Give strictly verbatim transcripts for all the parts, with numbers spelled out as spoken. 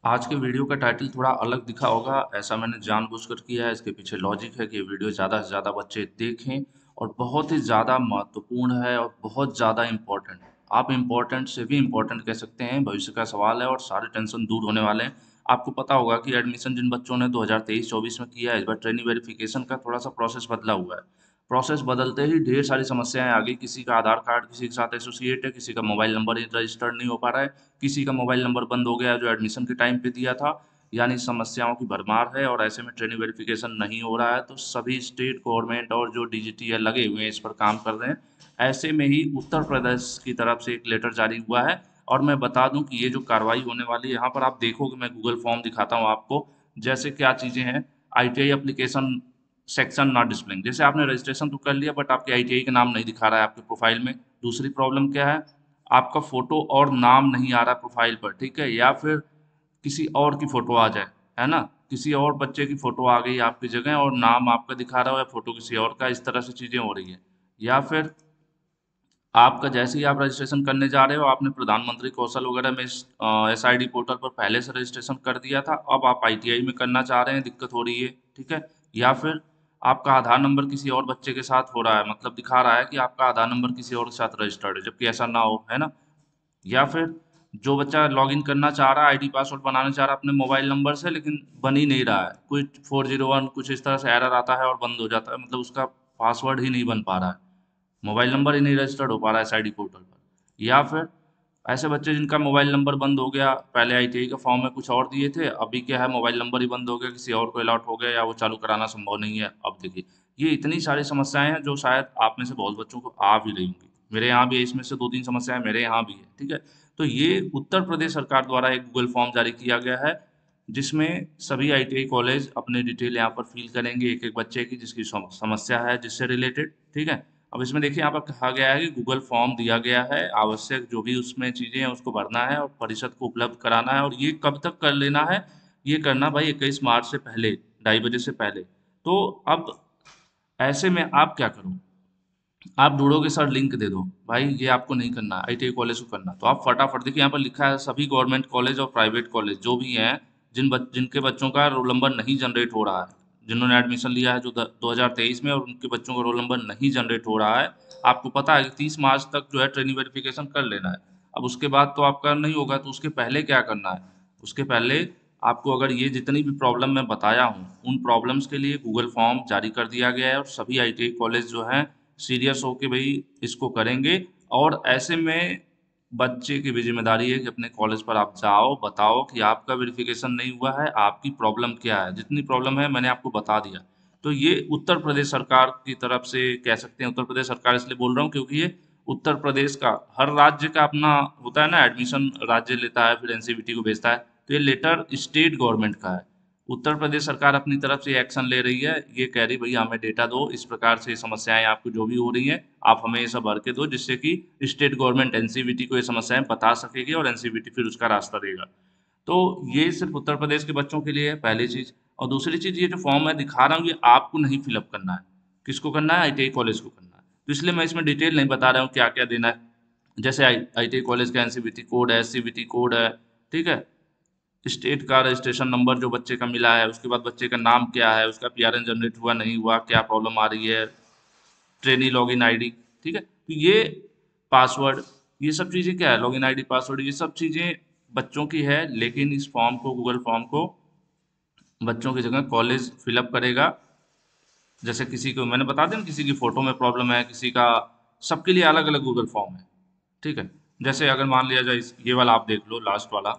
आज के वीडियो का टाइटल थोड़ा अलग दिखा होगा, ऐसा मैंने जानबूझकर किया है। इसके पीछे लॉजिक है कि ये वीडियो ज़्यादा से ज़्यादा बच्चे देखें और बहुत ही ज़्यादा महत्वपूर्ण है और बहुत ज़्यादा इम्पोर्टेंट। आप इम्पोर्टेंट से भी इम्पोर्टेंट कह सकते हैं, भविष्य का सवाल है और सारे टेंशन दूर होने वाले हैं। आपको पता होगा कि एडमिशन जिन बच्चों ने दो हज़ार तेईस चौबीस में किया है, इस बार ट्रेनिंग वेरिफिकेशन का थोड़ा सा प्रोसेस बदला हुआ है। प्रोसेस बदलते ही ढेर सारी समस्याएं आ गई। किसी का आधार कार्ड किसी के साथ एसोसिएट है, किसी का मोबाइल नंबर रजिस्टर्ड नहीं हो पा रहा है, किसी का मोबाइल नंबर बंद हो गया है जो एडमिशन के टाइम पे दिया था। यानी समस्याओं की भरमार है और ऐसे में ट्रेनिंग वेरिफिकेशन नहीं हो रहा है। तो सभी स्टेट गवर्नमेंट और जो डीजीटी है लगे हुए हैं, इस पर काम कर रहे हैं। ऐसे में ही उत्तर प्रदेश की तरफ से एक लेटर जारी हुआ है। और मैं बता दूं कि ये जो कार्रवाई होने वाली है, यहाँ पर आप देखोगे, मैं गूगल फॉर्म दिखाता हूँ आपको। जैसे क्या चीज़ें हैं, ITI application section not displaying. जैसे आपने रजिस्ट्रेशन तो कर लिया बट आपके आईटीआई का नाम नहीं दिखा रहा है आपके प्रोफाइल में। दूसरी प्रॉब्लम क्या है, आपका फोटो और नाम नहीं आ रहा प्रोफाइल पर, ठीक है। या फिर किसी और की फोटो आ जाए, है ना, किसी और बच्चे की फोटो आ गई आपकी जगह और नाम आपका दिखा रहा हो या फोटो किसी और का, इस तरह से चीजें हो रही है। या फिर आपका जैसे ही आप रजिस्ट्रेशन करने जा रहे हो, आपने प्रधानमंत्री कौशल वगैरह में एस आई डी पोर्टल पर पहले से रजिस्ट्रेशन कर दिया था, अब आप आईटीआई में करना चाह रहे हैं, दिक्कत हो रही है, ठीक है। या फिर आपका आधार नंबर किसी और बच्चे के साथ हो रहा है, मतलब दिखा रहा है कि आपका आधार नंबर किसी और के साथ रजिस्टर्ड है, जबकि ऐसा ना हो, है ना। या फिर जो बच्चा लॉगिन करना चाह रहा है, आईडी पासवर्ड बनाना चाह रहा है अपने मोबाइल नंबर से, लेकिन बन ही नहीं रहा है, कुछ फोर जीरो वन कुछ इस तरह से एरर आता है और बंद हो जाता है, मतलब उसका पासवर्ड ही नहीं बन पा रहा है, मोबाइल नंबर ही नहीं रजिस्टर्ड हो पा रहा है एसआईडी पोर्टल पर। या फिर ऐसे बच्चे जिनका मोबाइल नंबर बंद हो गया, पहले आईटीआई का फॉर्म में कुछ और दिए थे, अभी क्या है, मोबाइल नंबर ही बंद हो गया, किसी और को अलॉट हो गया या वो चालू कराना संभव नहीं है। अब देखिए, ये इतनी सारी समस्याएं हैं जो शायद आप में से बहुत बच्चों को आ भी रही होंगी। मेरे यहाँ भी है, इसमें से दो तीन समस्याएं मेरे यहाँ भी है, ठीक है। तो ये उत्तर प्रदेश सरकार द्वारा एक गूगल फॉर्म जारी किया गया है, जिसमें सभी आईटीआई कॉलेज अपने डिटेल यहाँ पर फिल करेंगे, एक एक बच्चे की जिसकी सम- समस्या है जिससे रिलेटेड, ठीक है। अब इसमें देखिए, यहाँ पर कहा गया है कि गूगल फॉर्म दिया गया है, आवश्यक जो भी उसमें चीज़ें हैं उसको भरना है और परिषद को उपलब्ध कराना है। और ये कब तक कर लेना है, ये करना भाई इक्कीस मार्च से पहले, ढाई बजे से पहले। तो अब ऐसे में आप क्या करो, आप ढूंढोगे सर लिंक दे दो, भाई ये आपको नहीं करना, आईटीआई कॉलेज को करना। तो आप फटाफट देखिए, यहाँ पर लिखा है सभी गवर्नमेंट कॉलेज और प्राइवेट कॉलेज जो भी हैं, जिन बच, जिनके बच्चों का रोल नंबर नहीं जनरेट हो रहा है, जिन्होंने एडमिशन लिया है जो दो हज़ार तेईस में और उनके बच्चों का रोल नंबर नहीं जनरेट हो रहा है, आपको पता है कि तीस मार्च तक जो है ट्रेनिंग वेरिफिकेशन कर लेना है। अब उसके बाद तो आपका नहीं होगा, तो उसके पहले क्या करना है, उसके पहले आपको, अगर ये जितनी भी प्रॉब्लम मैं बताया हूँ, उन प्रॉब्लम्स के लिए गूगल फॉर्म जारी कर दिया गया है और सभी आईटीआई कॉलेज जो हैं सीरियस होके भाई इसको करेंगे। और ऐसे में बच्चे की भी जिम्मेदारी है कि अपने कॉलेज पर आप जाओ, बताओ कि आपका वेरिफिकेशन नहीं हुआ है, आपकी प्रॉब्लम क्या है। जितनी प्रॉब्लम है मैंने आपको बता दिया। तो ये उत्तर प्रदेश सरकार की तरफ से कह सकते हैं, उत्तर प्रदेश सरकार इसलिए बोल रहा हूँ क्योंकि ये उत्तर प्रदेश का, हर राज्य का अपना होता है ना, एडमिशन राज्य लेता है फिर एनसीवीटी को भेजता है, तो ये लेटर स्टेट गवर्नमेंट का है। उत्तर प्रदेश सरकार अपनी तरफ से एक्शन ले रही है, ये कह रही भैया हमें डेटा दो, इस प्रकार से समस्याएं आपको जो भी हो रही हैं आप हमें ये सब भर के दो, जिससे कि स्टेट गवर्नमेंट एनसीवीटी को ये समस्याएं बता सकेगी और एनसीवीटी फिर उसका रास्ता देगा। तो ये सिर्फ उत्तर प्रदेश के बच्चों के लिए है, पहली चीज। और दूसरी चीज, ये जो फॉर्म मैं दिखा रहा हूँ ये आपको नहीं फिलअप करना है। किसको करना है, आईटीआई कॉलेज को करना है। तो इसलिए मैं इसमें डिटेल नहीं बता रहा हूँ क्या क्या देना है। जैसे आई आईटीआई कॉलेज का एनसीवीटी कोड है, सीवीटी कोड है, ठीक है। स्टेट का रजिस्ट्रेशन नंबर जो बच्चे का मिला है, उसके बाद बच्चे का नाम क्या है, उसका पीआरएन जनरेट हुआ नहीं हुआ, क्या प्रॉब्लम आ रही है, ट्रेनी लॉगिन आईडी, ठीक है। तो ये पासवर्ड, ये सब चीज़ें क्या है, लॉगिन आईडी पासवर्ड, ये सब चीज़ें बच्चों की है। लेकिन इस फॉर्म को, गूगल फॉर्म को बच्चों की जगह कॉलेज फिलअप करेगा। जैसे किसी को मैंने बता दें, किसी की फोटो में प्रॉब्लम है, किसी का, सबके लिए अलग अलग गूगल फॉर्म है, ठीक है। जैसे अगर मान लिया जाए इस- ये वाला आप देख लो, लास्ट वाला,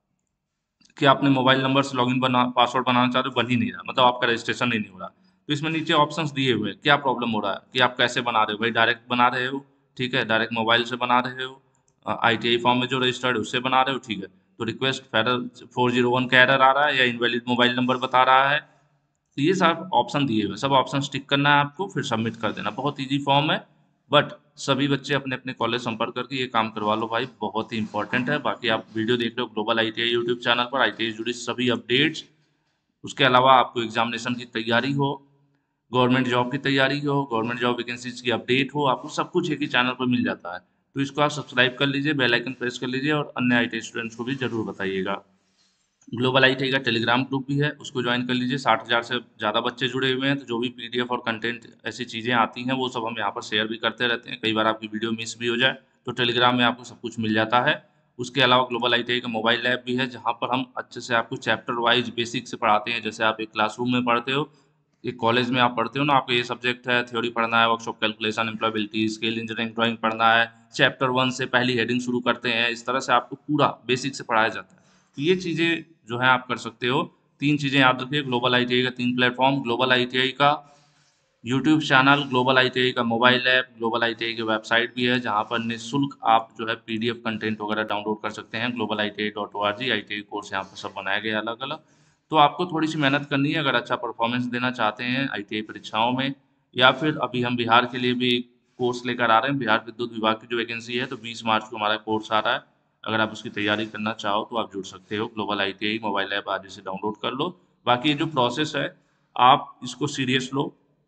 कि आपने मोबाइल नंबर से लॉगिन बना पासवर्ड बनाना चाह रहे हो, बन ही नहीं रहा, मतलब आपका रजिस्ट्रेशन ही नहीं हो रहा। तो इसमें नीचे ऑप्शंस दिए हुए हैं, क्या प्रॉब्लम हो रहा है, कि आप कैसे बना रहे हो, भाई डायरेक्ट बना रहे हो, ठीक है, डायरेक्ट मोबाइल से बना रहे हो, आईटीआई फॉर्म में जो रजिस्टर्ड है उससे बना रहे हो, ठीक है। तो request federal four zero one का एरर आ रहा है या इनवैलिड मोबाइल नंबर बता रहा है। तो ये सब ऑप्शन दिए हुए हैं, सब ऑप्शन टिक करना है आपको, फिर सबमिट कर देना, बहुत इजी फॉर्म है। बट सभी बच्चे अपने अपने कॉलेज संपर्क करके ये काम करवा लो भाई, बहुत ही इंपॉर्टेंट है। बाकी आप वीडियो देख रहे हो ग्लोबल आईटीआई यूट्यूब चैनल पर, आईटीआई जुड़ी सभी अपडेट्स। उसके अलावा आपको एग्जामिनेशन की तैयारी हो, गवर्नमेंट जॉब की तैयारी हो, गवर्नमेंट जॉब वैकेंसीज की अपडेट हो, आपको सब कुछ एक ही चैनल पर मिल जाता है। तो इसको आप सब्सक्राइब कर लीजिए, बेल आइकन प्रेस कर लीजिए और अन्य आईटी स्टूडेंट्स को भी जरूर बताइएगा। ग्लोबल आई टी आई का टेलीग्राम ग्रुप भी है, उसको ज्वाइन कर लीजिए। साठ हज़ार से ज़्यादा बच्चे जुड़े हुए हैं, तो जो भी पी डी एफ और कंटेंट ऐसी चीज़ें आती हैं वो सब हम यहाँ पर शेयर भी करते रहते हैं। कई बार आपकी वीडियो मिस भी हो जाए तो टेलीग्राम में आपको सब कुछ मिल जाता है। उसके अलावा ग्लोबल आई टी आई का मोबाइल ऐप भी है, जहाँ पर हम अच्छे से आपको चैप्टर वाइज बेसिक से पढ़ाते हैं। जैसे आप एक क्लासरूम में पढ़ते हो, एक कॉलेज में आप पढ़ते हो ना, आपको ये सब्जेक्ट है, थ्योरी पढ़ना है, workshop calculation, employability, skill engineering, drawing पढ़ना है, चैप्टर वन से पहली हेडिंग शुरू करते हैं। इस तरह से आपको पूरा बेसिक से पढ़ाया जाता है। तो ये चीज़ें जो है आप कर सकते हो। तीन चीज़ें याद रखिए, ग्लोबल आई टी आई का तीन platform, global I T I का YouTube channel, global I T I का mobile app, global I T I की वेबसाइट भी है, जहाँ पर निःशुल्क आप जो है पी डी एफ कंटेंट वगैरह डाउनलोड कर सकते हैं। Global I T I dot O R G, I T I course यहाँ पर सब बनाया गया है अलग अलग। तो आपको थोड़ी सी मेहनत करनी है अगर अच्छा परफॉर्मेंस देना चाहते हैं आई टी आई परीक्षाओं में। या फिर अभी हम बिहार के लिए भी कोर्स लेकर आ रहे हैं, बिहार विद्युत विभाग की जो वैकेंसी है, तो बीस मार्च को हमारा कोर्स आ रहा है। अगर आप उसकी तैयारी करना चाहो तो आप जुड़ सकते हो। Global I T I mobile app आज से डाउनलोड कर लो। बाकी ये जो प्रोसेस है, आप इसको सीरियस लो,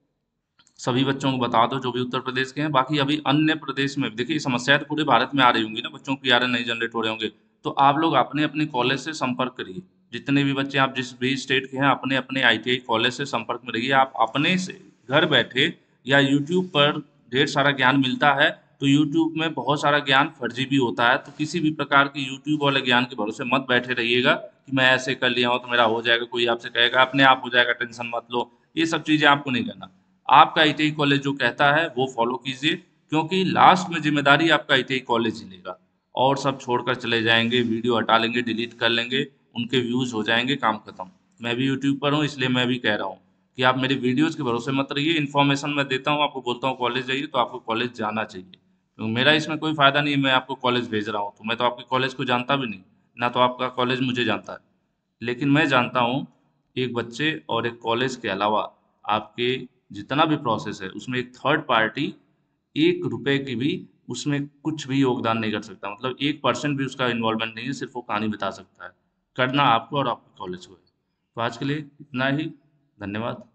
सभी बच्चों को बता दो जो भी उत्तर प्रदेश के हैं। बाकी अभी अन्य प्रदेश में देखिए, समस्याएं तो पूरे भारत में आ रही होंगी ना, बच्चों की आर नहीं जनरेट हो रहे होंगे। तो आप लोग अपने अपने कॉलेज से संपर्क करिए। जितने भी बच्चे आप जिस भी स्टेट के हैं, अपने अपने आई टी आई कॉलेज से संपर्क में रहिए। आप अपने से घर बैठे, या यूट्यूब पर ढेर सारा ज्ञान मिलता है, तो यूट्यूब में बहुत सारा ज्ञान फर्जी भी होता है। तो किसी भी प्रकार की यूट्यूब वाले ज्ञान के भरोसे मत बैठे रहिएगा कि मैं ऐसे कर लिया हूँ तो मेरा हो जाएगा। कोई आपसे कहेगा अपने आप हो जाएगा, टेंशन मत लो। ये सब चीज़ें आपको नहीं करना। आपका आई टी आई कॉलेज जो कहता है वो फॉलो कीजिए, क्योंकि लास्ट में जिम्मेदारी आपका आई टी आई कॉलेज ही लेगा। और सब छोड़कर चले जाएंगे, वीडियो हटा लेंगे, डिलीट कर लेंगे, उनके व्यूज़ हो जाएंगे, काम खत्म। मैं भी यूट्यूब पर हूँ, इसलिए मैं भी कह रहा हूँ कि आप मेरी वीडियोज़ के भरोसे मत रहिए। इन्फॉर्मेशन मैं देता हूँ, आपको बोलता हूँ कॉलेज जाइए, तो आपको कॉलेज जाना चाहिए। तो मेरा इसमें कोई फ़ायदा नहीं है, मैं आपको कॉलेज भेज रहा हूँ तो मैं तो आपके कॉलेज को जानता भी नहीं, ना तो आपका कॉलेज मुझे जानता है। लेकिन मैं जानता हूँ एक बच्चे और एक कॉलेज के अलावा आपके जितना भी प्रोसेस है, उसमें एक थर्ड पार्टी एक रुपए की भी उसमें कुछ भी योगदान नहीं कर सकता। मतलब एक परसेंट भी उसका इन्वॉल्वमेंट नहीं है, सिर्फ वो कहानी बता सकता है। करना आपको और आपके कॉलेज को है। तो आज के लिए इतना ही। धन्यवाद।